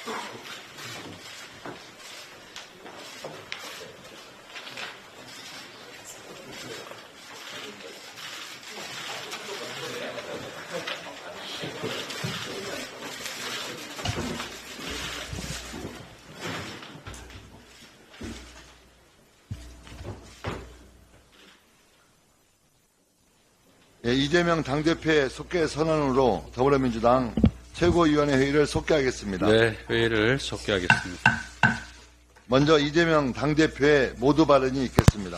예, 이재명 당대표의 속개 선언으로 더불어민주당 최고위원회 회의를 속개하겠습니다. 네, 회의를 속개하겠습니다. 먼저 이재명 당대표의 모두 발언이 있겠습니다.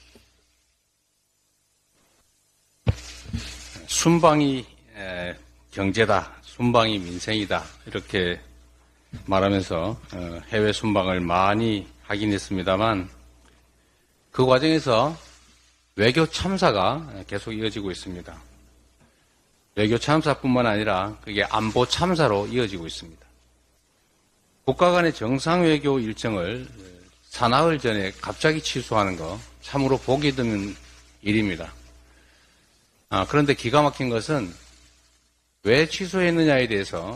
순방이 경제다, 순방이 민생이다 이렇게 말하면서 해외 순방을 많이 하긴 했습니다만 그 과정에서 외교 참사가 계속 이어지고 있습니다. 외교 참사뿐만 아니라 그게 안보 참사로 이어지고 있습니다. 국가 간의 정상 외교 일정을 사나흘 전에 갑자기 취소하는 거 참으로 보기 드문 일입니다. 그런데 기가 막힌 것은 왜 취소했느냐에 대해서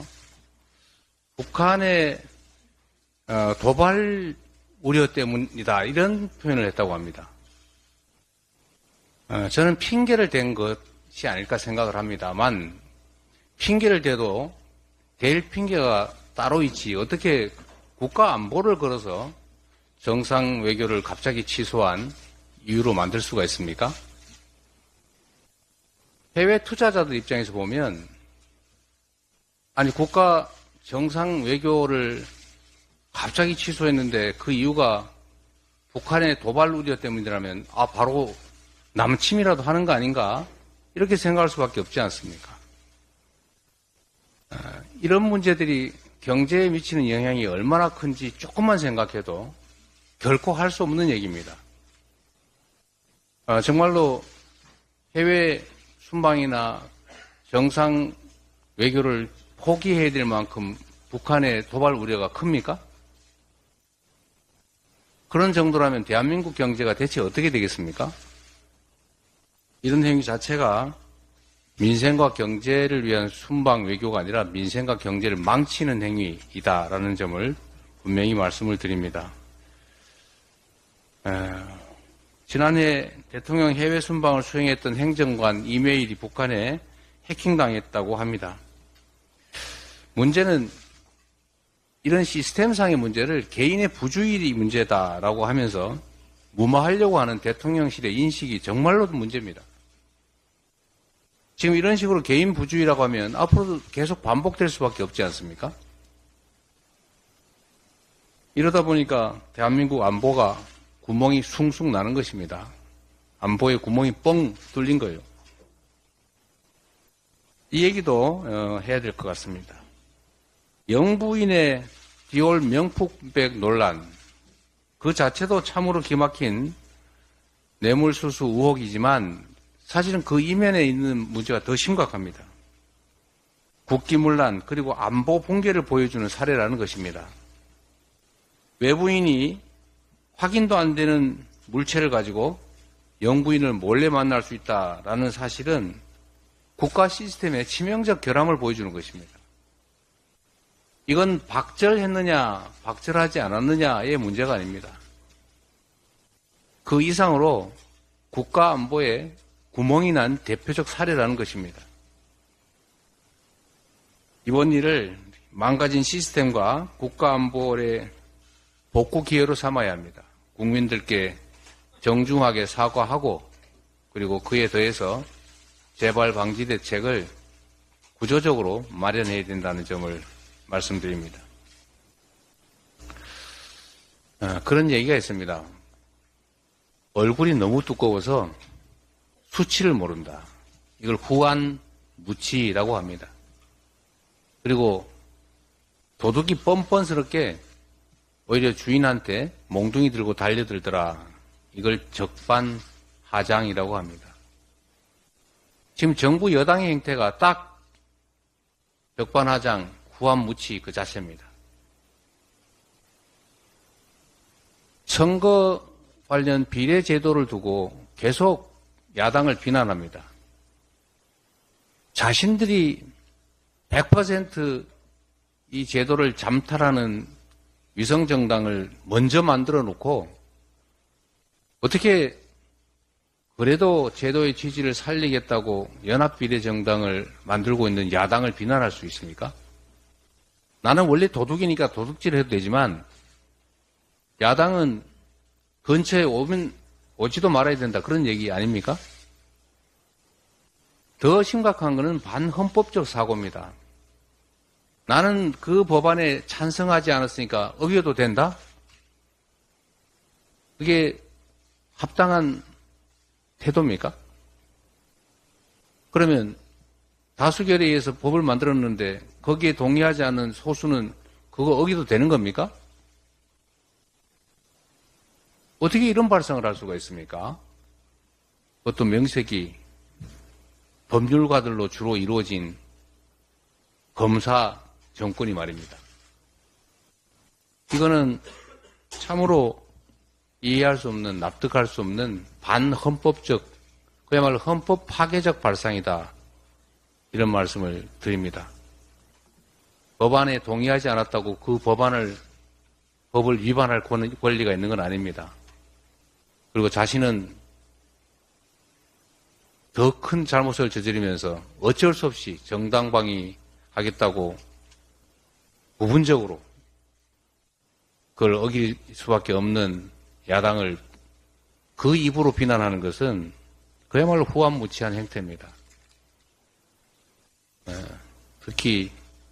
북한의 도발 우려 때문이다 이런 표현을 했다고 합니다. 저는 핑계를 댄 것이 아닐까 생각을 합니다만 핑계를 대도 댈 핑계가 따로 있지 어떻게 국가 안보를 걸어서 정상 외교를 갑자기 취소한 이유로 만들 수가 있습니까? 해외 투자자들 입장에서 보면 아니 국가 정상 외교를 갑자기 취소했는데 그 이유가 북한의 도발 우려 때문이라면 바로 남침이라도 하는 거 아닌가 이렇게 생각할 수밖에 없지 않습니까? 이런 문제들이 경제에 미치는 영향이 얼마나 큰지 조금만 생각해도 결코 할 수 없는 얘기입니다. 정말로 해외 순방이나 정상 외교를 포기해야 될 만큼 북한의 도발 우려가 큽니까? 그런 정도라면 대한민국 경제가 대체 어떻게 되겠습니까? 이런 행위 자체가 민생과 경제를 위한 순방 외교가 아니라 민생과 경제를 망치는 행위이다라는 점을 분명히 말씀을 드립니다. 지난해 대통령 해외 순방을 수행했던 행정관 이메일이 북한에 해킹당했다고 합니다. 문제는 이런 시스템상의 문제를 개인의 부주의 문제다라고 하면서 무마하려고 하는 대통령실의 인식이 정말로 문제입니다. 지금 이런 식으로 개인 부주의라고 하면 앞으로도 계속 반복될 수밖에 없지 않습니까? 이러다 보니까 대한민국 안보가 구멍이 숭숭 나는 것입니다. 안보에 구멍이 뻥 뚫린 거예요. 이 얘기도 해야 될 것 같습니다. 영부인의 디올 명품백 논란 그 자체도 참으로 기막힌 뇌물수수 의혹이지만 사실은 그 이면에 있는 문제가 더 심각합니다. 국기문란 그리고 안보 붕괴를 보여주는 사례라는 것입니다. 외부인이 확인도 안 되는 물체를 가지고 영부인을 몰래 만날 수 있다라는 사실은 국가 시스템의 치명적 결함을 보여주는 것입니다. 이건 박절했느냐 박절하지 않았느냐의 문제가 아닙니다. 그 이상으로 국가 안보에 구멍이 난 대표적 사례라는 것입니다. 이번 일을 망가진 시스템과 국가 안보의 복구 기회로 삼아야 합니다. 국민들께 정중하게 사과하고 그리고 그에 더해서 재발 방지 대책을 구조적으로 마련해야 된다는 점을 말씀드립니다. 그런 얘기가 있습니다. 얼굴이 너무 두꺼워서 수치를 모른다. 이걸 후한무치라고 합니다. 그리고 도둑이 뻔뻔스럽게 오히려 주인한테 몽둥이 들고 달려들더라. 이걸 적반하장이라고 합니다. 지금 정부 여당의 행태가 딱 적반하장, 후한무치 그 자체입니다. 선거 관련 비례 제도를 두고 계속 야당을 비난합니다. 자신들이 100% 이 제도를 잠탈하는 위성정당을 먼저 만들어 놓고 어떻게 그래도 제도의 취지를 살리겠다고 연합비례정당을 만들고 있는 야당을 비난할 수 있습니까? 나는 원래 도둑이니까 도둑질 해도 되지만 야당은 근처에 오지도 말아야 된다 그런 얘기 아닙니까? 더 심각한 것은 반헌법적 사고입니다. 나는 그 법안에 찬성하지 않았으니까 어겨도 된다? 그게 합당한 태도입니까? 그러면 다수결에 의해서 법을 만들었는데 거기에 동의하지 않는 소수는 그거 어기도 되는 겁니까? 어떻게 이런 발상을 할 수가 있습니까? 어떤 명색이 법률가들로 주로 이루어진 검사 정권이 말입니다. 이거는 참으로 이해할 수 없는, 납득할 수 없는 반헌법적, 그야말로 헌법 파괴적 발상이다. 이런 말씀을 드립니다. 법안에 동의하지 않았다고 그 법을 위반할 권리가 있는 건 아닙니다. 그리고 자신은 더 큰 잘못을 저지르면서 어쩔 수 없이 정당방위 하겠다고 부분적으로 그걸 어길 수밖에 없는 야당을 그 입으로 비난하는 것은 그야말로 후한무치한 행태입니다. 특히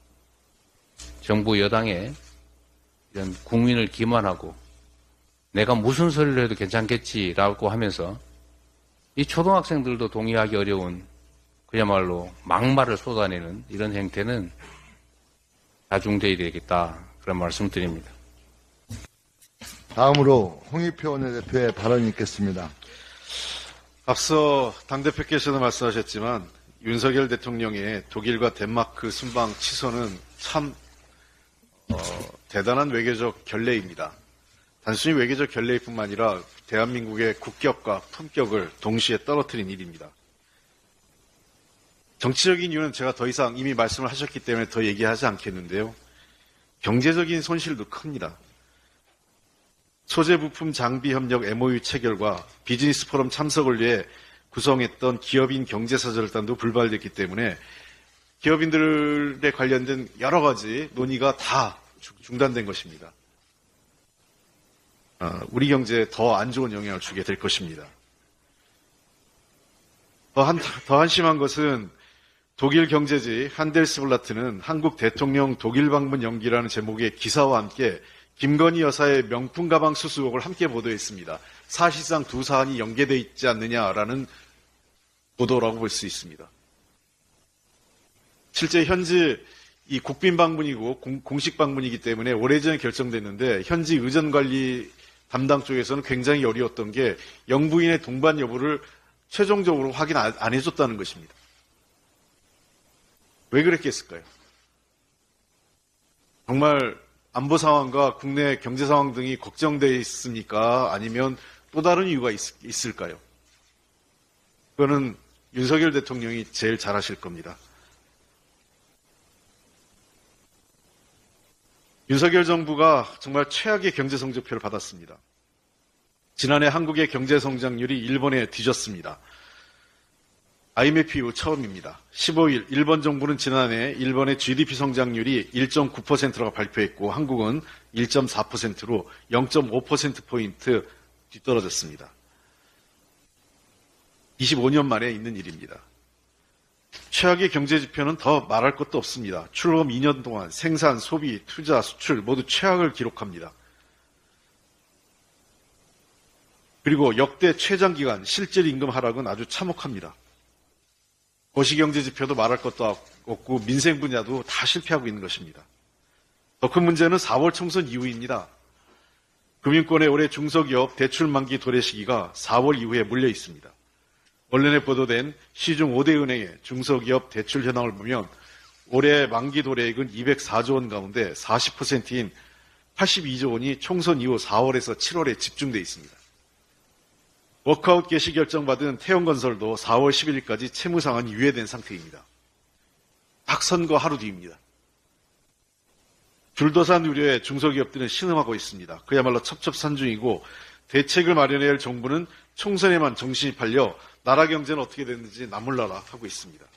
정부 여당에 이런 국민을 기만하고 내가 무슨 소리를 해도 괜찮겠지라고 하면서 이 초등학생들도 동의하기 어려운 그야말로 막말을 쏟아내는 이런 행태는 자중돼야 되겠다 그런 말씀 드립니다. 다음으로 홍익표 원내대표의 발언이 있겠습니다. 앞서 당대표께서도 말씀하셨지만 윤석열 대통령의 독일과 덴마크 순방 취소는 참 대단한 외교적 결례입니다. 단순히 외교적 결례일 뿐만 아니라 대한민국의 국격과 품격을 동시에 떨어뜨린 일입니다. 정치적인 이유는 제가 더 이상 이미 말씀을 하셨기 때문에 더 얘기하지 않겠는데요. 경제적인 손실도 큽니다. 소재 부품 장비 협력 MOU 체결과 비즈니스 포럼 참석을 위해 구성했던 기업인 경제사절단도 불발됐기 때문에 기업인들에 관련된 여러 가지 논의가 다 중단된 것입니다. 우리 경제에 더 안 좋은 영향을 주게 될 것입니다. 더 한심한 것은 독일 경제지 한델스블라트는 한국 대통령 독일 방문 연기라는 제목의 기사와 함께 김건희 여사의 명품 가방 수수 의혹을 함께 보도했습니다. 사실상 두 사안이 연계되어 있지 않느냐라는 보도라고 볼 수 있습니다. 실제 현지 이 국빈 방문이고 공식 방문이기 때문에 오래전에 결정됐는데 현지 의전관리 담당 쪽에서는 굉장히 어려웠던 게 영부인의 동반 여부를 최종적으로 확인 안 해줬다는 것입니다. 왜 그랬겠을까요? 정말 안보 상황과 국내 경제 상황 등이 걱정되어 있습니까? 아니면 또 다른 이유가 있을까요? 그거는 윤석열 대통령이 제일 잘 아실 겁니다. 윤석열 정부가 정말 최악의 경제 성적표를 받았습니다. 지난해 한국의 경제 성장률이 일본에 뒤졌습니다. IMF 이후 처음입니다. 15일 일본 정부는 지난해 일본의 GDP 성장률이 1.9%라고 발표했고 한국은 1.4%로 0.5%포인트 뒤떨어졌습니다. 25년 만에 있는 일입니다. 최악의 경제 지표는 더 말할 것도 없습니다. 출범 2년 동안 생산, 소비, 투자, 수출 모두 최악을 기록합니다. 그리고 역대 최장기간 실질 임금 하락은 아주 참혹합니다. 거시경제 지표도 말할 것도 없고 민생 분야도 다 실패하고 있는 것입니다. 더 큰 문제는 4월 총선 이후입니다. 금융권의 올해 중소기업 대출 만기 도래 시기가 4월 이후에 물려 있습니다. 언론에 보도된 시중 5대 은행의 중소기업 대출 현황을 보면 올해 만기 도래액은 204조 원 가운데 40%인 82조 원이 총선 이후 4월에서 7월에 집중돼 있습니다. 워크아웃 개시 결정받은 태형건설도 4월 11일까지 채무상환이 유예된 상태입니다. 딱 선거 하루 뒤입니다. 줄도산 우려에 중소기업들은 신음하고 있습니다. 그야말로 첩첩산중이고 대책을 마련해야 할 정부는 총선에만 정신이 팔려 나라 경제는 어떻게 됐는지 나몰라라 하고 있습니다.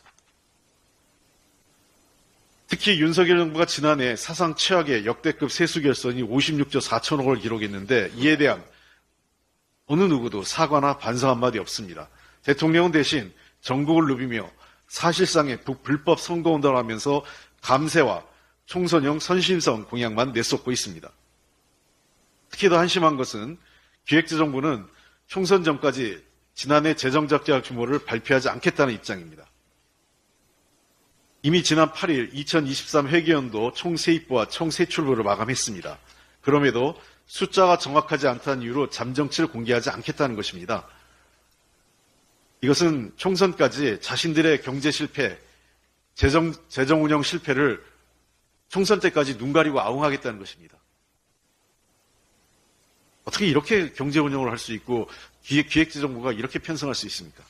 특히 윤석열 정부가 지난해 사상 최악의 역대급 세수 결손이 56조 4천억을 기록했는데 이에 대한 어느 누구도 사과나 반성 한마디 없습니다. 대통령은 대신 전국을 누비며 사실상의 불법 선거운동을 하면서 감세와 총선용 선심성 공약만 내쏟고 있습니다. 특히 더 한심한 것은 기획재정부는 총선 전까지 지난해 재정적자 규모를 발표하지 않겠다는 입장입니다. 이미 지난 8일 2023 회계연도 총세입부와 총세출부를 마감했습니다. 그럼에도 숫자가 정확하지 않다는 이유로 잠정치를 공개하지 않겠다는 것입니다. 이것은 총선까지 자신들의 경제 실패, 재정 운영 실패를 총선 때까지 눈 가리고 아웅하겠다는 것입니다. 어떻게 이렇게 경제 운영을 할 수 있고 기획재정부가 이렇게 편성할 수 있습니까?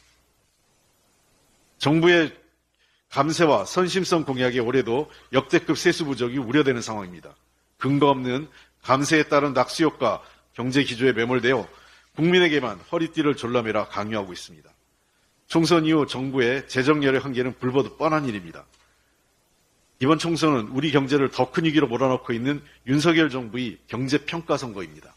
정부의 감세와 선심성 공약에 올해도 역대급 세수 부족이 우려되는 상황입니다. 근거 없는 감세에 따른 낙수효과 경제 기조에 매몰되어 국민에게만 허리띠를 졸라매라 강요하고 있습니다. 총선 이후 정부의 재정 여력 한계는 불보듯 뻔한 일입니다. 이번 총선은 우리 경제를 더 큰 위기로 몰아넣고 있는 윤석열 정부의 경제평가 선거입니다.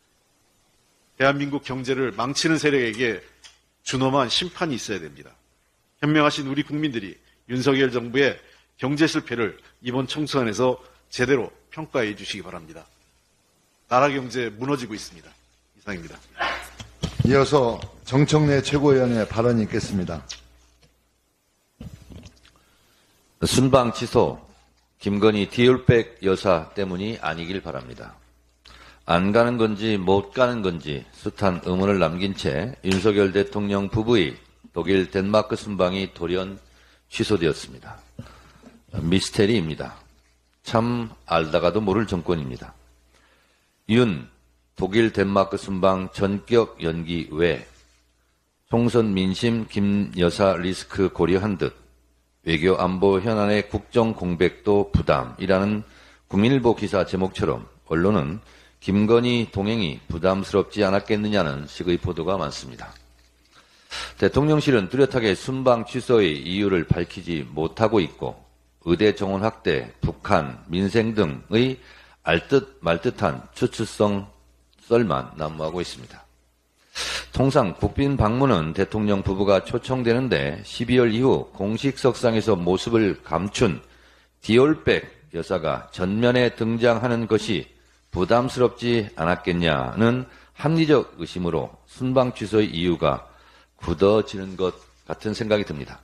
대한민국 경제를 망치는 세력에게 준엄한 심판이 있어야 됩니다. 현명하신 우리 국민들이 윤석열 정부의 경제 실패를 이번 총선에서 제대로 평가해 주시기 바랍니다. 나라 경제 무너지고 있습니다. 이상입니다. 이어서 정청래 최고위원의 발언이 있겠습니다. 순방 취소, 김건희 디올백 여사 때문이 아니길 바랍니다. 안 가는 건지 못 가는 건지 숱한 의문을 남긴 채 윤석열 대통령 부부의 독일 덴마크 순방이 돌연 취소되었습니다. 미스테리입니다. 참 알다가도 모를 정권입니다. 윤 독일 덴마크 순방 전격 연기 외 총선 민심 김 여사 리스크 고려한 듯 외교 안보 현안의 국정 공백도 부담이라는 국민일보 기사 제목처럼 언론은 김건희 동행이 부담스럽지 않았겠느냐는 식의 보도가 많습니다. 대통령실은 뚜렷하게 순방 취소의 이유를 밝히지 못하고 있고 의대 정원 확대, 북한, 민생 등의 알듯 말듯한 추측성 썰만 난무하고 있습니다. 통상 국빈 방문은 대통령 부부가 초청되는데 12월 이후 공식 석상에서 모습을 감춘 디올백 여사가 전면에 등장하는 것이 부담스럽지 않았겠냐는 합리적 의심으로 순방 취소의 이유가 굳어지는 것 같은 생각이 듭니다.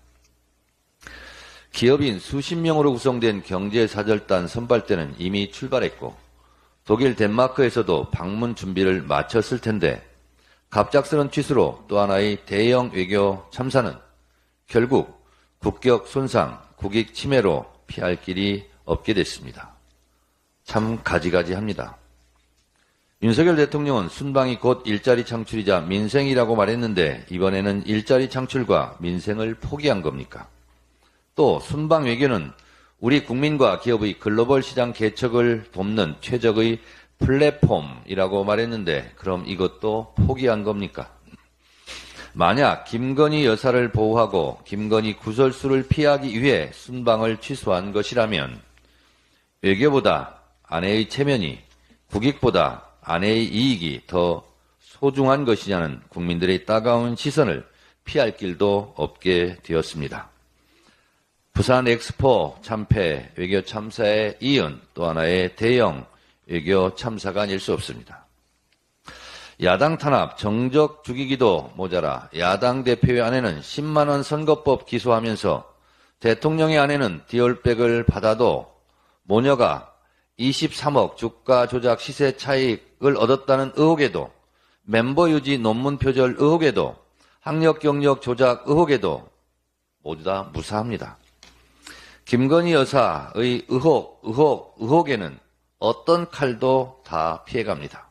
기업인 수십 명으로 구성된 경제사절단 선발대는 이미 출발했고 독일 덴마크에서도 방문 준비를 마쳤을 텐데 갑작스런 취소로 또 하나의 대형 외교 참사는 결국 국격 손상, 국익 침해로 피할 길이 없게 됐습니다. 참 가지가지합니다. 윤석열 대통령은 순방이 곧 일자리 창출이자 민생이라고 말했는데 이번에는 일자리 창출과 민생을 포기한 겁니까? 또 순방 외교는 우리 국민과 기업의 글로벌 시장 개척을 돕는 최적의 플랫폼이라고 말했는데 그럼 이것도 포기한 겁니까? 만약 김건희 여사를 보호하고 김건희 구설수를 피하기 위해 순방을 취소한 것이라면 외교보다 아내의 체면이 국익보다 아내의 이익이 더 소중한 것이냐는 국민들의 따가운 시선을 피할 길도 없게 되었습니다. 부산 엑스포 참패 외교 참사에 이은 또 하나의 대형 외교 참사가 아닐 수 없습니다. 야당 탄압 정적 죽이기도 모자라 야당 대표의 아내는 10만 원 선거법 기소하면서 대통령의 아내는 디올백을 받아도 모녀가 23억 주가 조작 시세 차익을 얻었다는 의혹에도 멤버 유지 논문 표절 의혹에도 학력 경력 조작 의혹에도 모두 다 무사합니다. 김건희 여사의 의혹에는 어떤 칼도 다 피해갑니다.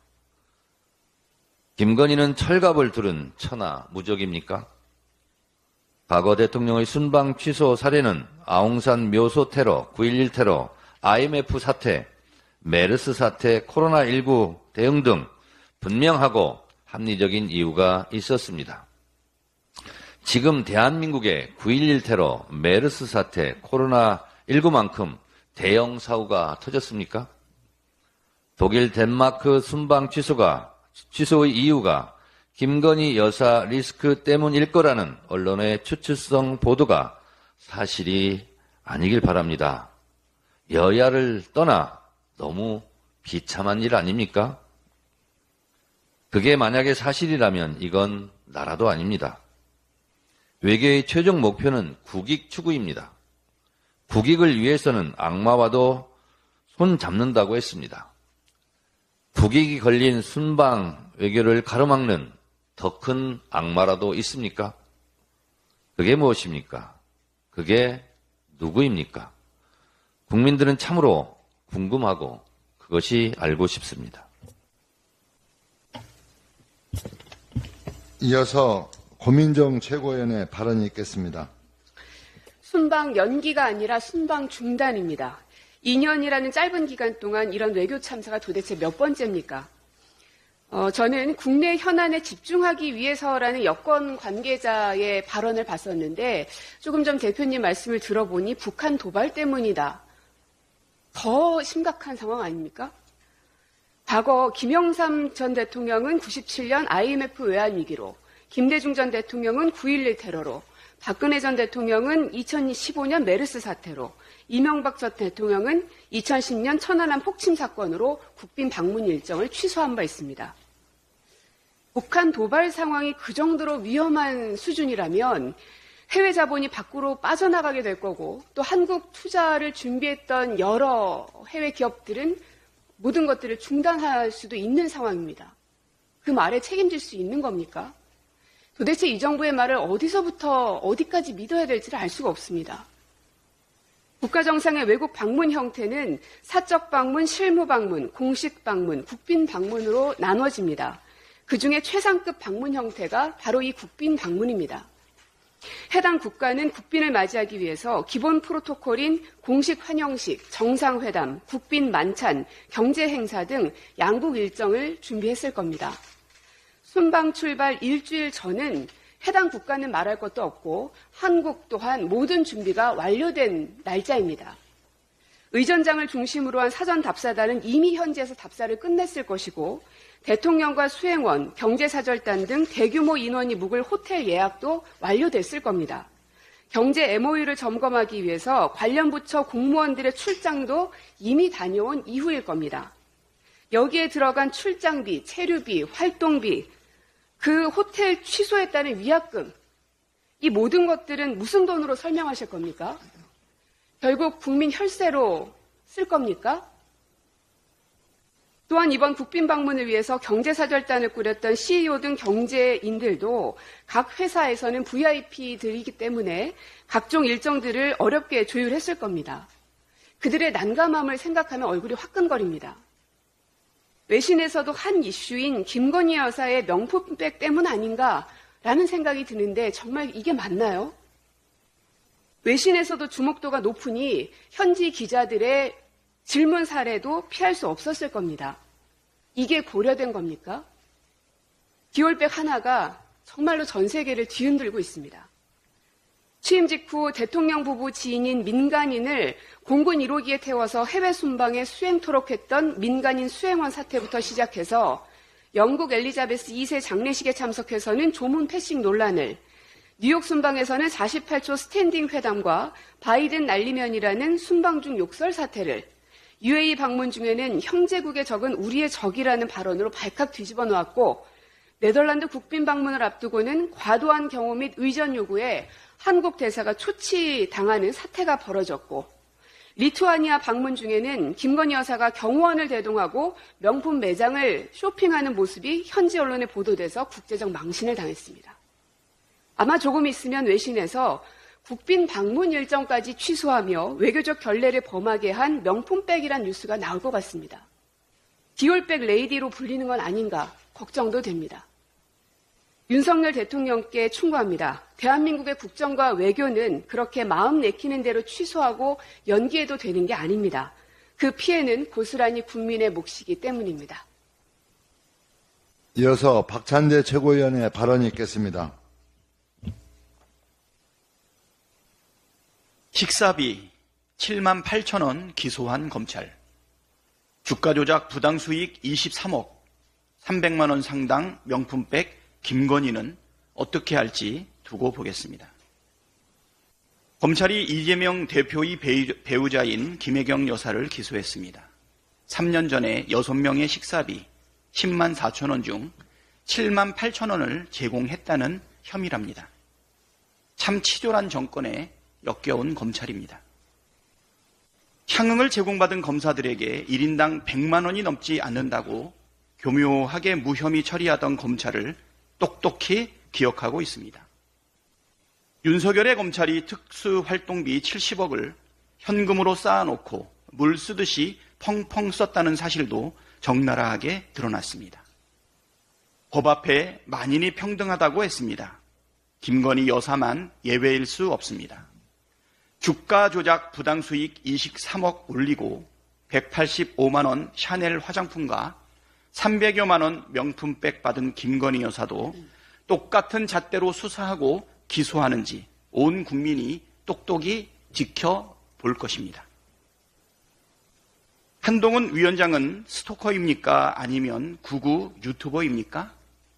김건희는 철갑을 두른 천하 무적입니까? 과거 대통령의 순방 취소 사례는 아웅산 묘소 테러, 9.11 테러, IMF 사태, 메르스 사태, 코로나19 대응 등 분명하고 합리적인 이유가 있었습니다. 지금 대한민국의 9.11 테러, 메르스 사태, 코로나19만큼 대형 사고가 터졌습니까? 독일, 덴마크 순방 취소의 이유가 김건희 여사 리스크 때문일 거라는 언론의 추측성 보도가 사실이 아니길 바랍니다. 여야를 떠나 너무 비참한 일 아닙니까? 그게 만약에 사실이라면 이건 나라도 아닙니다. 외교의 최종 목표는 국익 추구입니다. 국익을 위해서는 악마와도 손 잡는다고 했습니다. 국익이 걸린 순방 외교를 가로막는 더 큰 악마라도 있습니까? 그게 무엇입니까? 그게 누구입니까? 국민들은 참으로 궁금하고 그것이 알고 싶습니다. 이어서 고민정 최고위원의 발언이 있겠습니다. 순방 연기가 아니라 순방 중단입니다. 2년이라는 짧은 기간 동안 이런 외교 참사가 도대체 몇 번째입니까? 저는 국내 현안에 집중하기 위해서라는 여권 관계자의 발언을 봤었는데 조금 전 대표님 말씀을 들어보니 북한 도발 때문이다. 더 심각한 상황 아닙니까? 과거 김영삼 전 대통령은 97년 IMF 외환위기로, 김대중 전 대통령은 9.11 테러로, 박근혜 전 대통령은 2015년 메르스 사태로, 이명박 전 대통령은 2010년 천안함 폭침 사건으로 국빈 방문 일정을 취소한 바 있습니다. 북한 도발 상황이 그 정도로 위험한 수준이라면 해외 자본이 밖으로 빠져나가게 될 거고, 또 한국 투자를 준비했던 여러 해외 기업들은 모든 것들을 중단할 수도 있는 상황입니다. 그 말에 책임질 수 있는 겁니까? 도대체 이 정부의 말을 어디서부터 어디까지 믿어야 될지를 알 수가 없습니다. 국가정상의 외국 방문 형태는 사적 방문, 실무 방문, 공식 방문, 국빈 방문으로 나눠집니다. 그중에 최상급 방문 형태가 바로 이 국빈 방문입니다. 해당 국가는 국빈을 맞이하기 위해서 기본 프로토콜인 공식 환영식, 정상회담, 국빈 만찬, 경제행사 등 양국 일정을 준비했을 겁니다. 순방 출발 일주일 전은 해당 국가는 말할 것도 없고 한국 또한 모든 준비가 완료된 날짜입니다. 의전장을 중심으로 한 사전 답사단은 이미 현지에서 답사를 끝냈을 것이고 대통령과 수행원, 경제사절단 등 대규모 인원이 묵을 호텔 예약도 완료됐을 겁니다. 경제 MOU를 점검하기 위해서 관련 부처 공무원들의 출장도 이미 다녀온 이후일 겁니다. 여기에 들어간 출장비, 체류비, 활동비, 그 호텔 취소했다는 위약금, 이 모든 것들은 무슨 돈으로 설명하실 겁니까? 결국 국민 혈세로 쓸 겁니까? 또한 이번 국빈 방문을 위해서 경제사절단을 꾸렸던 CEO 등 경제인들도 각 회사에서는 VIP들이기 때문에 각종 일정들을 어렵게 조율했을 겁니다. 그들의 난감함을 생각하면 얼굴이 화끈거립니다. 외신에서도 한 이슈인 김건희 여사의 명품백 때문 아닌가라는 생각이 드는데 정말 이게 맞나요? 외신에서도 주목도가 높으니 현지 기자들의 질문 사례도 피할 수 없었을 겁니다. 이게 고려된 겁니까? 기올백 하나가 정말로 전 세계를 뒤흔들고 있습니다. 취임 직후 대통령 부부 지인인 민간인을 공군 1호기에 태워서 해외 순방에 수행토록 했던 민간인 수행원 사태부터 시작해서 영국 엘리자베스 2세 장례식에 참석해서는 조문 패싱 논란을, 뉴욕 순방에서는 48초 스탠딩 회담과 바이든 날리면이라는 순방 중 욕설 사태를, UAE 방문 중에는 형제국의 적은 우리의 적이라는 발언으로 발칵 뒤집어 놓았고, 네덜란드 국빈 방문을 앞두고는 과도한 경호 및 의전 요구에 한국 대사가 초치당하는 사태가 벌어졌고, 리투아니아 방문 중에는 김건희 여사가 경호원을 대동하고 명품 매장을 쇼핑하는 모습이 현지 언론에 보도돼서 국제적 망신을 당했습니다. 아마 조금 있으면 외신에서 국빈 방문 일정까지 취소하며 외교적 결례를 범하게 한 명품백이란 뉴스가 나올 것 같습니다. 디올백 레이디로 불리는 건 아닌가 걱정도 됩니다. 윤석열 대통령께 충고합니다. 대한민국의 국정과 외교는 그렇게 마음 내키는 대로 취소하고 연기해도 되는 게 아닙니다. 그 피해는 고스란히 국민의 몫이기 때문입니다. 이어서 박찬대 최고위원의 발언이 있겠습니다. 식사비 7만 8천 원 기소한 검찰. 주가 조작 부당수익 23억, 300만 원 상당 명품백 김건희는 어떻게 할지 두고 보겠습니다. 검찰이 이재명 대표의 배우자인 김혜경 여사를 기소했습니다. 3년 전에 6명의 식사비 10만 4천 원 중 7만 8천 원을 제공했다는 혐의랍니다. 참 치졸한 정권에 역겨운 검찰입니다. 향응을 제공받은 검사들에게 1인당 100만 원이 넘지 않는다고 교묘하게 무혐의 처리하던 검찰을 똑똑히 기억하고 있습니다. 윤석열의 검찰이 특수활동비 70억을 현금으로 쌓아놓고 물 쓰듯이 펑펑 썼다는 사실도 적나라하게 드러났습니다. 법 앞에 만인이 평등하다고 했습니다. 김건희 여사만 예외일 수 없습니다. 주가 조작 부당수익 23억 올리고 185만 원 샤넬 화장품과 300여만 원 명품백 받은 김건희 여사도 똑같은 잣대로 수사하고 기소하는지 온 국민이 똑똑히 지켜볼 것입니다. 한동훈 위원장은 스토커입니까? 아니면 구구 유튜버입니까?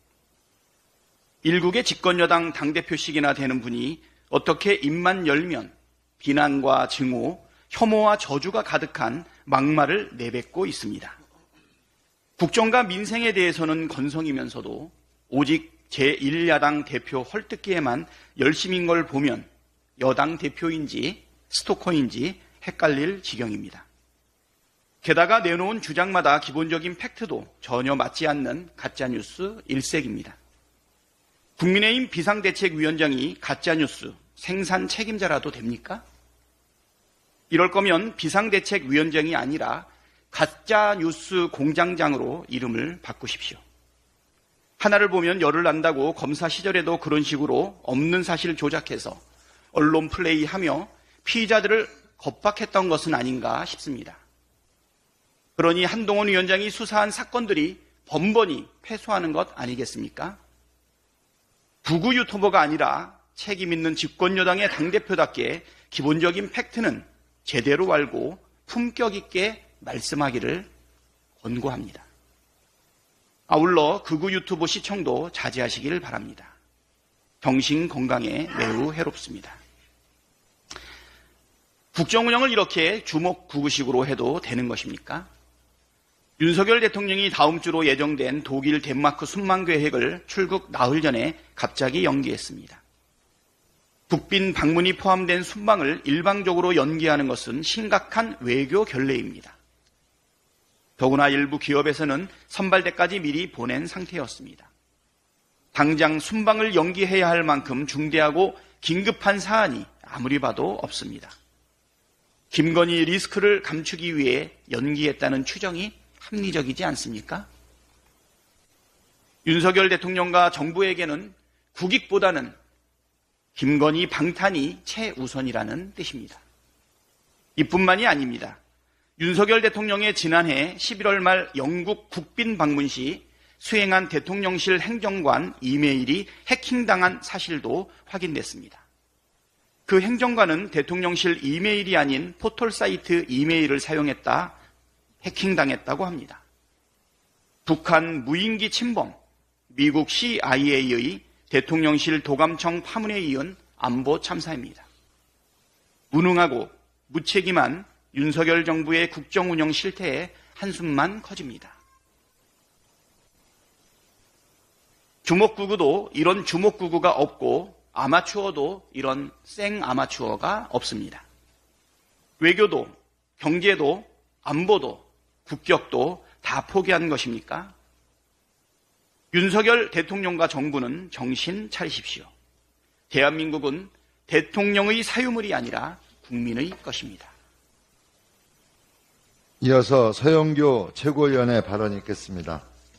일국의 집권여당 당대표씩이나 되는 분이 어떻게 입만 열면 비난과 증오, 혐오와 저주가 가득한 막말을 내뱉고 있습니다. 국정과 민생에 대해서는 건성이면서도 오직 제1야당 대표 헐뜯기에만 열심인 걸 보면 여당 대표인지 스토커인지 헷갈릴 지경입니다. 게다가 내놓은 주장마다 기본적인 팩트도 전혀 맞지 않는 가짜뉴스 일색입니다. 국민의힘 비상대책위원장이 가짜뉴스 생산 책임자라도 됩니까? 이럴 거면 비상대책위원장이 아니라 가짜뉴스 공장장으로 이름을 바꾸십시오. 하나를 보면 열을 난다고 검사 시절에도 그런 식으로 없는 사실 조작해서 언론 플레이하며 피의자들을 겁박했던 것은 아닌가 싶습니다. 그러니 한동훈 위원장이 수사한 사건들이 번번이 패소하는 것 아니겠습니까? 부구 유튜버가 아니라 책임 있는 집권여당의 당대표답게 기본적인 팩트는 제대로 알고 품격 있게 말씀하기를 권고합니다. 아울러 극우 유튜브 시청도 자제하시길 바랍니다. 정신 건강에 매우 해롭습니다. 국정 운영을 이렇게 주먹구구식으로 해도 되는 것입니까? 윤석열 대통령이 다음 주로 예정된 독일 덴마크 순방 계획을 출국 나흘 전에 갑자기 연기했습니다. 국빈 방문이 포함된 순방을 일방적으로 연기하는 것은 심각한 외교 결례입니다. 더구나 일부 기업에서는 선발대까지 미리 보낸 상태였습니다. 당장 순방을 연기해야 할 만큼 중대하고 긴급한 사안이 아무리 봐도 없습니다. 김건희 리스크를 감추기 위해 연기했다는 추정이 합리적이지 않습니까? 윤석열 대통령과 정부에게는 국익보다는 김건희 방탄이 최우선이라는 뜻입니다. 이뿐만이 아닙니다. 윤석열 대통령의 지난해 11월 말 영국 국빈 방문 시 수행한 대통령실 행정관 이메일이 해킹당한 사실도 확인됐습니다. 그 행정관은 대통령실 이메일이 아닌 포털사이트 이메일을 사용했다 해킹당했다고 합니다. 북한 무인기 침범, 미국 CIA의 대통령실 도감청 파문에 이은 안보 참사입니다. 무능하고 무책임한 윤석열 정부의 국정운영 실태에 한숨만 커집니다. 주먹구구도 이런 주먹구구가 없고 아마추어도 이런 생 아마추어가 없습니다. 외교도, 경제도, 안보도, 국격도 다 포기한 것입니까? 윤석열 대통령과 정부는 정신 차리십시오. 대한민국은 대통령의 사유물이 아니라 국민의 것입니다. 이어서 서영교 최고위원의 발언이 있겠습니다.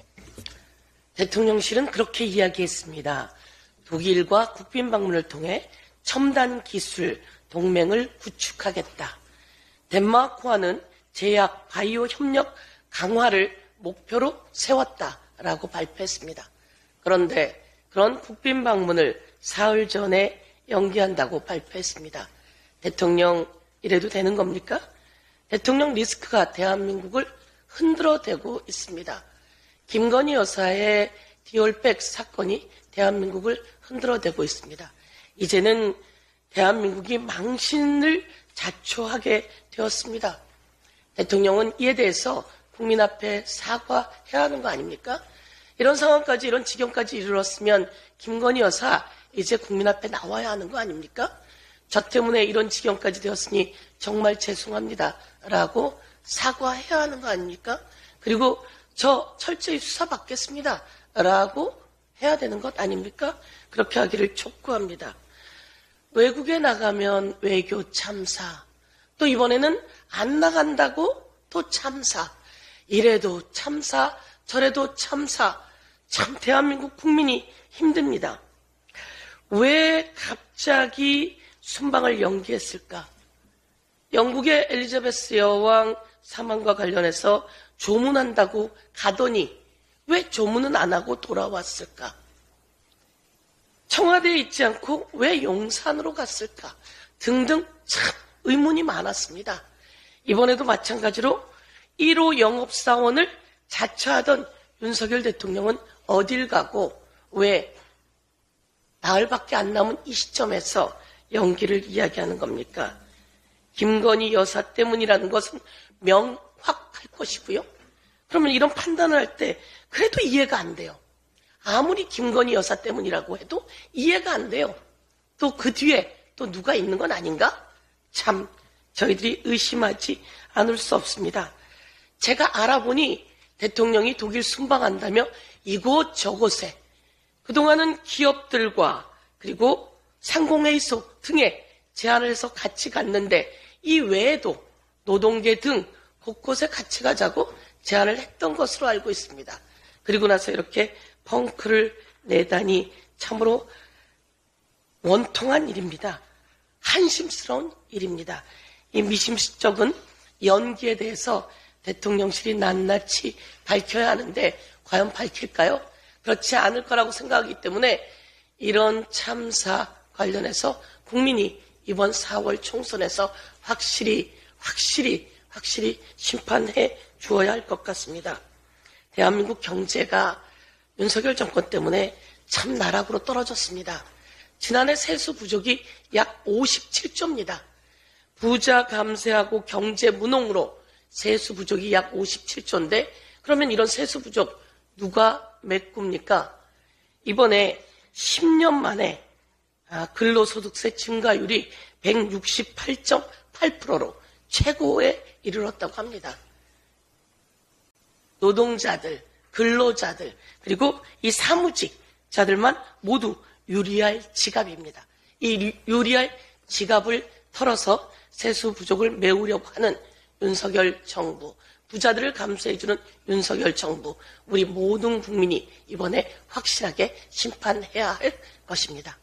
대통령실은 그렇게 이야기했습니다. 독일과 국빈 방문을 통해 첨단 기술 동맹을 구축하겠다. 덴마크와는 제약 바이오 협력 강화를 목표로 세웠다라고 발표했습니다. 그런데 그런 국빈 방문을 사흘 전에 연기한다고 발표했습니다. 대통령 이래도 되는 겁니까? 대통령 리스크가 대한민국을 흔들어대고 있습니다. 김건희 여사의 디올백 사건이 대한민국을 흔들어대고 있습니다. 이제는 대한민국이 망신을 자초하게 되었습니다. 대통령은 이에 대해서 국민 앞에 사과해야 하는 거 아닙니까? 이런 상황까지, 이런 지경까지 이르렀으면 김건희 여사 이제 국민 앞에 나와야 하는 거 아닙니까? 저 때문에 이런 지경까지 되었으니 정말 죄송합니다 라고 사과해야 하는 거 아닙니까? 그리고 저 철저히 수사받겠습니다 라고 해야 되는 것 아닙니까? 그렇게 하기를 촉구합니다. 외국에 나가면 외교 참사, 또 이번에는 안 나간다고 또 참사, 이래도 참사, 저래도 참사, 참 대한민국 국민이 힘듭니다. 왜 갑자기 순방을 연기했을까? 영국의 엘리자베스 여왕 사망과 관련해서 조문한다고 가더니 왜 조문은 안 하고 돌아왔을까? 청와대에 있지 않고 왜 용산으로 갔을까? 등등 참 의문이 많았습니다. 이번에도 마찬가지로 1호 영업사원을 자처하던 윤석열 대통령은 어딜 가고 왜 나흘밖에 안 남은 이 시점에서 연기를 이야기하는 겁니까? 김건희 여사 때문이라는 것은 명확할 것이고요. 그러면 이런 판단을 할 때 그래도 이해가 안 돼요. 아무리 김건희 여사 때문이라고 해도 이해가 안 돼요. 또 그 뒤에 또 누가 있는 건 아닌가? 참 저희들이 의심하지 않을 수 없습니다. 제가 알아보니 대통령이 독일 순방한다며 이곳저곳에 그동안은 기업들과 그리고 상공회의소 등에 제안을 해서 같이 갔는데 이 외에도 노동계 등 곳곳에 같이 가자고 제안을 했던 것으로 알고 있습니다. 그리고 나서 이렇게 펑크를 내다니 참으로 원통한 일입니다. 한심스러운 일입니다. 이 미심쩍은 연기에 대해서 대통령실이 낱낱이 밝혀야 하는데 과연 밝힐까요? 그렇지 않을 거라고 생각하기 때문에 이런 참사 관련해서 국민이 이번 4월 총선에서 확실히 심판해 주어야 할 것 같습니다. 대한민국 경제가 윤석열 정권 때문에 참 나락으로 떨어졌습니다. 지난해 세수 부족이 약 57조입니다. 부자 감세하고 경제 무농으로 세수 부족이 약 57조인데 그러면 이런 세수 부족 누가 메꿉니까? 이번에 10년 만에 근로소득세 증가율이 168.8%로 최고에 이르렀다고 합니다. 노동자들, 근로자들, 그리고 이 사무직자들만 모두 유리할 지갑입니다. 이 유리할 지갑을 털어서 세수 부족을 메우려고 하는 윤석열 정부, 부자들을 감수해주는 윤석열 정부, 우리 모든 국민이 이번에 확실하게 심판해야 할 것입니다.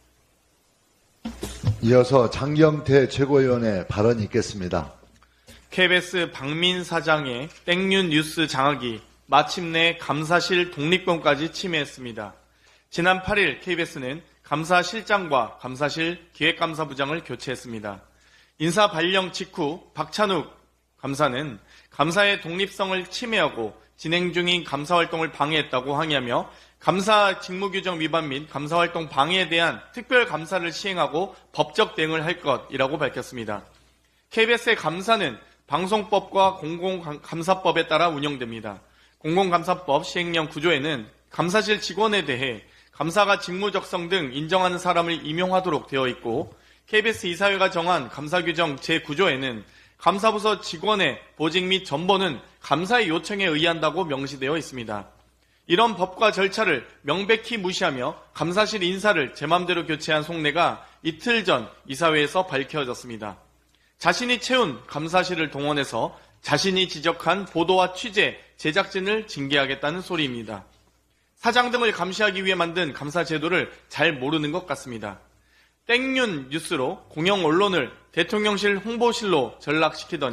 이어서 장경태 최고위원의 발언이 있겠습니다. KBS 박민 사장의 땡윤 뉴스 장악이 마침내 감사실 독립권까지 침해했습니다. 지난 8일 KBS는 감사실장과 감사실 기획감사부장을 교체했습니다. 인사 발령 직후 박찬욱 감사는 감사의 독립성을 침해하고 진행 중인 감사활동을 방해했다고 항의하며 감사 직무규정 위반 및 감사활동 방해에 대한 특별감사를 시행하고 법적 대응을 할 것이라고 밝혔습니다. KBS의 감사는 방송법과 공공감사법에 따라 운영됩니다. 공공감사법 시행령 9조에는 감사실 직원에 대해 감사가 직무적성 등 인정하는 사람을 임용하도록 되어 있고 KBS 이사회가 정한 감사규정 제9조에는 감사부서 직원의 보직 및 전보는 감사의 요청에 의한다고 명시되어 있습니다. 이런 법과 절차를 명백히 무시하며 감사실 인사를 제 맘대로 교체한 속내가 이틀 전 이사회에서 밝혀졌습니다. 자신이 채운 감사실을 동원해서 자신이 지적한 보도와 취재, 제작진을 징계하겠다는 소리입니다. 사장 등을 감시하기 위해 만든 감사 제도를 잘 모르는 것 같습니다. 땡윤 뉴스로 공영 언론을 대통령실 홍보실로 전락시키더니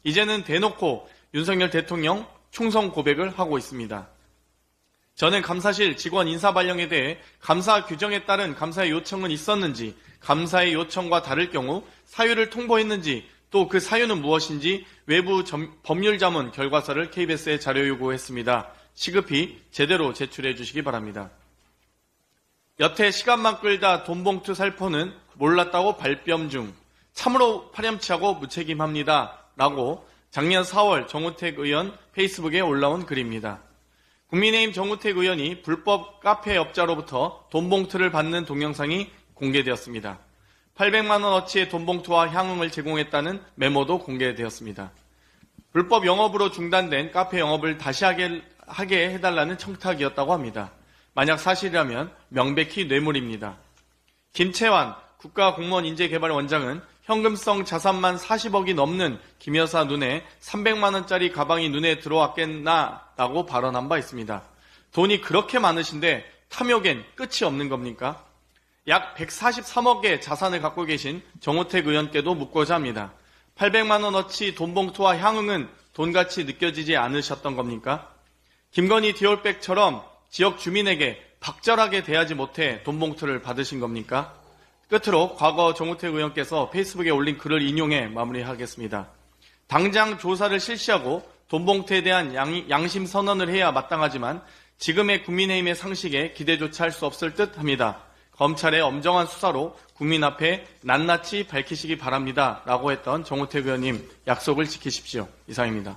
이제는 대놓고 윤석열 대통령 충성 고백을 하고 있습니다. 저는 감사실 직원 인사 발령에 대해 감사 규정에 따른 감사의 요청은 있었는지, 감사의 요청과 다를 경우 사유를 통보했는지, 또 그 사유는 무엇인지 외부 법률자문 결과서를 KBS에 자료 요구했습니다. 시급히 제대로 제출해 주시기 바랍니다. 여태 시간만 끌다 돈봉투 살포는 몰랐다고 발뺌 중, 참으로 파렴치하고 무책임합니다. 라고 작년 4월 정우택 의원 페이스북에 올라온 글입니다. 국민의힘 정우택 의원이 불법 카페 업자로부터 돈봉투를 받는 동영상이 공개되었습니다. 800만 원어치의 돈봉투와 향응을 제공했다는 메모도 공개되었습니다. 불법 영업으로 중단된 카페 영업을 다시 하게 해달라는 청탁이었다고 합니다. 만약 사실이라면 명백히 뇌물입니다. 김채환 국가공무원인재개발원장은 현금성 자산만 40억이 넘는 김 여사 눈에 300만 원짜리 가방이 눈에 들어왔겠나라고 발언한 바 있습니다. 돈이 그렇게 많으신데 탐욕엔 끝이 없는 겁니까? 약 143억의 자산을 갖고 계신 정우택 의원께도 묻고자 합니다. 800만 원어치 돈봉투와 향응은 돈같이 느껴지지 않으셨던 겁니까? 김건희 디올백처럼 지역 주민에게 박절하게 대하지 못해 돈봉투를 받으신 겁니까? 끝으로 과거 정우택 의원께서 페이스북에 올린 글을 인용해 마무리하겠습니다. 당장 조사를 실시하고 돈봉투에 대한 양심 선언을 해야 마땅하지만 지금의 국민의힘의 상식에 기대조차 할 수 없을 듯합니다. 검찰의 엄정한 수사로 국민 앞에 낱낱이 밝히시기 바랍니다. 라고 했던 정우택 의원님 약속을 지키십시오. 이상입니다.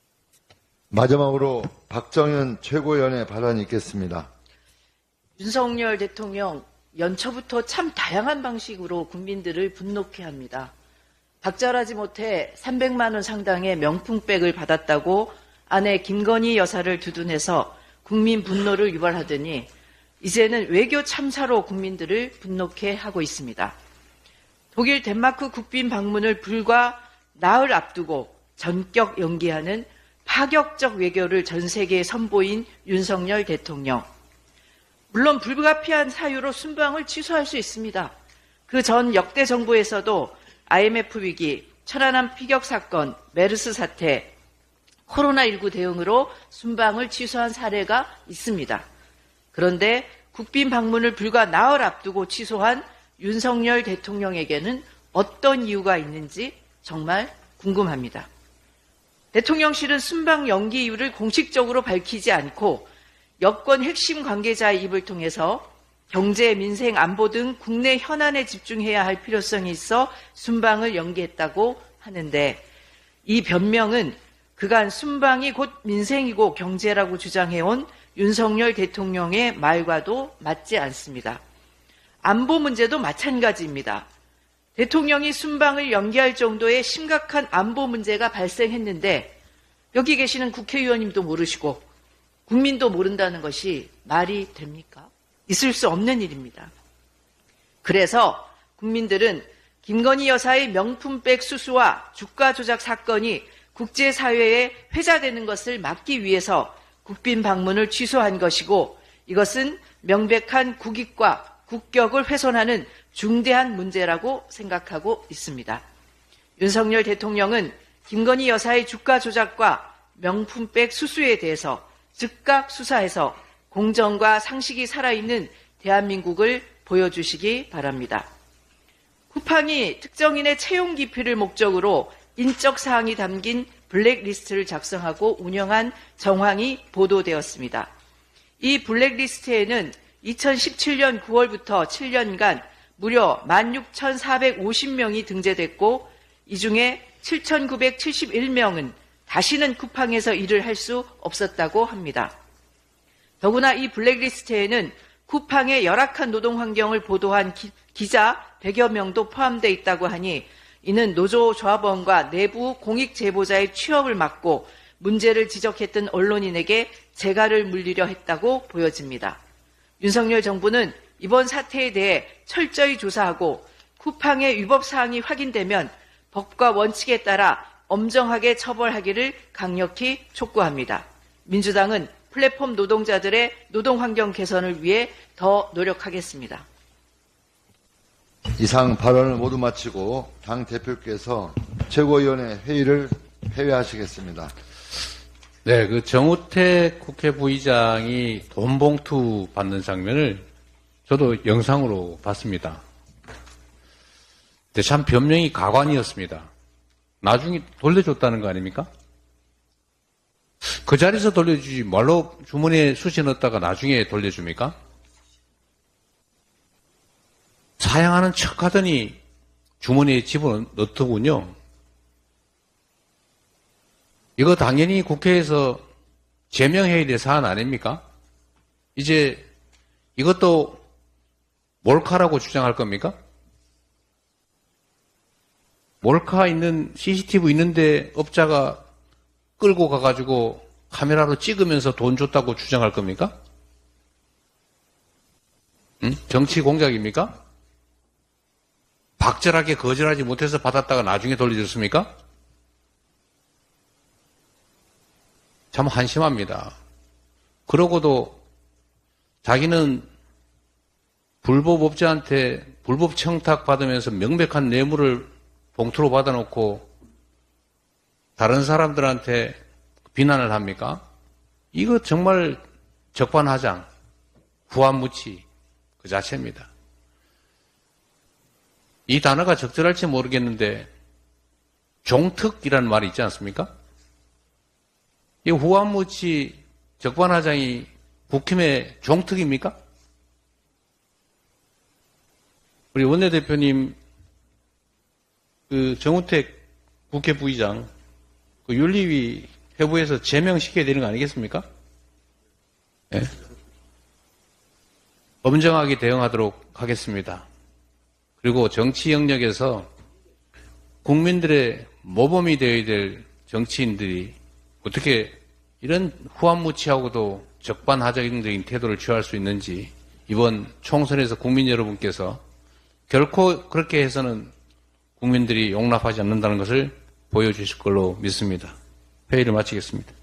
마지막으로 박정현 최고위원의 발언이 있겠습니다. 윤석열 대통령 연초부터 참 다양한 방식으로 국민들을 분노케 합니다. 박절하지 못해 300만 원 상당의 명품백을 받았다고 아내 김건희 여사를 두둔해서 국민 분노를 유발하더니 이제는 외교 참사로 국민들을 분노케 하고 있습니다. 독일 덴마크 국빈 방문을 불과 나흘 앞두고 전격 연기하는 파격적 외교를 전 세계에 선보인 윤석열 대통령. 물론 불가피한 사유로 순방을 취소할 수 있습니다. 그 전 역대 정부에서도 IMF 위기, 천안함 피격 사건, 메르스 사태, 코로나19 대응으로 순방을 취소한 사례가 있습니다. 그런데 국빈 방문을 불과 나흘 앞두고 취소한 윤석열 대통령에게는 어떤 이유가 있는지 정말 궁금합니다. 대통령실은 순방 연기 이유를 공식적으로 밝히지 않고 여권 핵심 관계자의 입을 통해서 경제, 민생, 안보 등 국내 현안에 집중해야 할 필요성이 있어 순방을 연기했다고 하는데 이 변명은 그간 순방이 곧 민생이고 경제라고 주장해온 윤석열 대통령의 말과도 맞지 않습니다. 안보 문제도 마찬가지입니다. 대통령이 순방을 연기할 정도의 심각한 안보 문제가 발생했는데 여기 계시는 국회의원님도 모르시고 국민도 모른다는 것이 말이 됩니까? 있을 수 없는 일입니다. 그래서 국민들은 김건희 여사의 명품백 수수와 주가 조작 사건이 국제사회에 회자되는 것을 막기 위해서 국빈 방문을 취소한 것이고 이것은 명백한 국익과 국격을 훼손하는 중대한 문제라고 생각하고 있습니다. 윤석열 대통령은 김건희 여사의 주가 조작과 명품백 수수에 대해서 즉각 수사해서 공정과 상식이 살아있는 대한민국을 보여주시기 바랍니다. 쿠팡이 특정인의 채용 기피를 목적으로 인적 사항이 담긴 블랙리스트를 작성하고 운영한 정황이 보도되었습니다. 이 블랙리스트에는 2017년 9월부터 7년간 무려 16,450명이 등재됐고 이 중에 7,971명은 다시는 쿠팡에서 일을 할 수 없었다고 합니다. 더구나 이 블랙리스트에는 쿠팡의 열악한 노동 환경을 보도한 기자 100여 명도 포함되어 있다고 하니 이는 노조 조합원과 내부 공익 제보자의 취업을 막고 문제를 지적했던 언론인에게 재갈을 물리려 했다고 보여집니다. 윤석열 정부는 이번 사태에 대해 철저히 조사하고 쿠팡의 위법 사항이 확인되면 법과 원칙에 따라 엄정하게 처벌하기를 강력히 촉구합니다. 민주당은 플랫폼 노동자들의 노동 환경 개선을 위해 더 노력하겠습니다. 이상 발언을 모두 마치고 당 대표께서 최고위원회 회의를 회의하시겠습니다. 네, 그 정우택 국회 부의장이 돈 봉투 받는 장면을 저도 영상으로 봤습니다. 근데 참 변명이 가관이었습니다. 나중에 돌려줬다는 거 아닙니까? 그 자리에서 돌려주지 말로 주머니에 쑤시 넣었다가 나중에 돌려줍니까? 사양하는 척 하더니 주머니에 집어넣더군요. 이거 당연히 국회에서 제명해야 될 사안 아닙니까? 이제 이것도 몰카라고 주장할 겁니까? 몰카 있는 CCTV 있는데 업자가 끌고 가가지고 카메라로 찍으면서 돈 줬다고 주장할 겁니까? 응? 정치 공작입니까? 박절하게 거절하지 못해서 받았다가 나중에 돌려줬습니까? 참 한심합니다. 그러고도 자기는 불법업자한테 불법 청탁 받으면서 명백한 뇌물을 봉투로 받아놓고 다른 사람들한테 비난을 합니까? 이거 정말 적반하장, 후한무치 그 자체입니다. 이 단어가 적절할지 모르겠는데 종특이라는 말이 있지 않습니까? 이 후한무치 적반하장이 국힘의 종특입니까? 우리 원내대표님 그 정우택 국회 부의장 그 윤리위 회부에서 제명시켜야 되는 거 아니겠습니까? 네. 엄정하게 대응하도록 하겠습니다. 그리고 정치 영역에서 국민들의 모범이 되어야 될 정치인들이 어떻게 이런 후한무치하고도 적반하장적인 태도를 취할 수 있는지 이번 총선에서 국민 여러분께서 결코 그렇게 해서는 국민들이 용납하지 않는다는 것을 보여주실 걸로 믿습니다. 회의를 마치겠습니다.